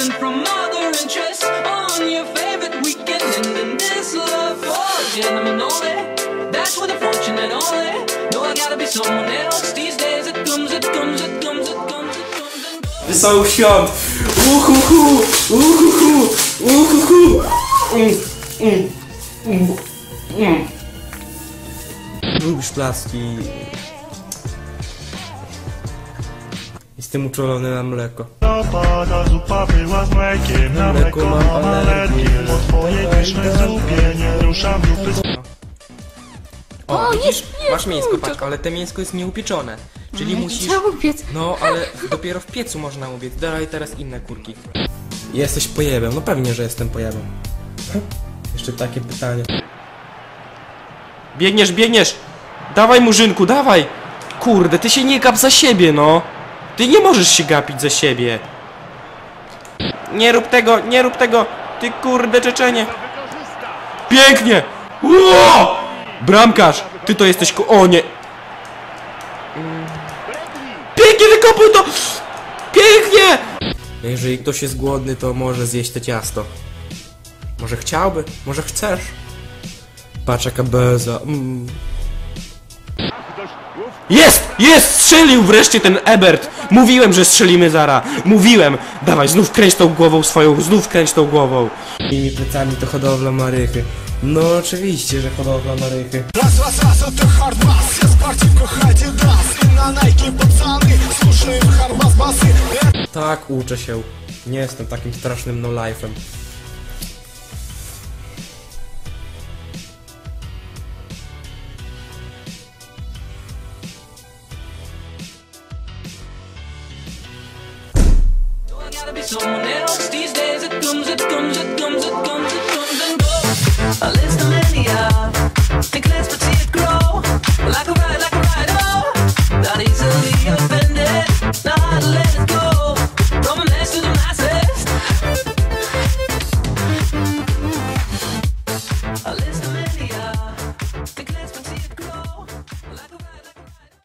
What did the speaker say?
distant from other interests on your favorite weekend, and in this love for gentlemen only. That's with a fortune and only. No, I gotta be someone else. These days it comes, it comes, it comes, it comes, it comes and goes. Wesołych świąt! Uhuhu! Uhuhu! Uhuhu! Lubisz placki. Jestem uczulony na mleko. Pada zupa była z mlekiem, na mleko mam alergię. Po twojej pysznej zupie nie ruszam dupy. O, widzisz? nie, Masz mięsko, kurczak. patrz, ale to mięsko jest nieupieczone. Czyli Ale musisz... trzeba upiec. No, ale dopiero w piecu można ubiec. Dawaj teraz inne kurki. Jesteś pojebem? No pewnie, że jestem pojebem. Jeszcze takie pytanie. Biegniesz, biegniesz! Dawaj, murzynku, dawaj! Kurde, ty się nie gap za siebie, no! Ty nie możesz się gapić za siebie! Nie rób tego, nie rób tego! Ty kurde Czeczenie! Pięknie! Ło! Bramkarz! Ty to jesteś o nie! Pięknie wykopuj to! Pięknie! Jeżeli ktoś jest głodny, to może zjeść to ciasto. Może chciałby? Może chcesz? Patrz jaka beza. Jest! Jest! Strzelił wreszcie ten Ebert! Mówiłem, że strzelimy zara! Mówiłem! Dawaj, znów kręć tą głową swoją, znów kręć tą głową! Tymi plecami to hodowla marychy. No oczywiście, że hodowla marychy. Raz, to hard bass. Ja sparcie w kochadzie das. I na Nike pocany. Słuszny hard bass basy. Tak, uczę się. Nie jestem takim strasznym no-life'em. Gotta be someone else. These days it comes, it comes, it comes, it comes, it comes and goes. A list of millennia, think less but see it grow. Like a ride, oh, not easily offended. Not let it go.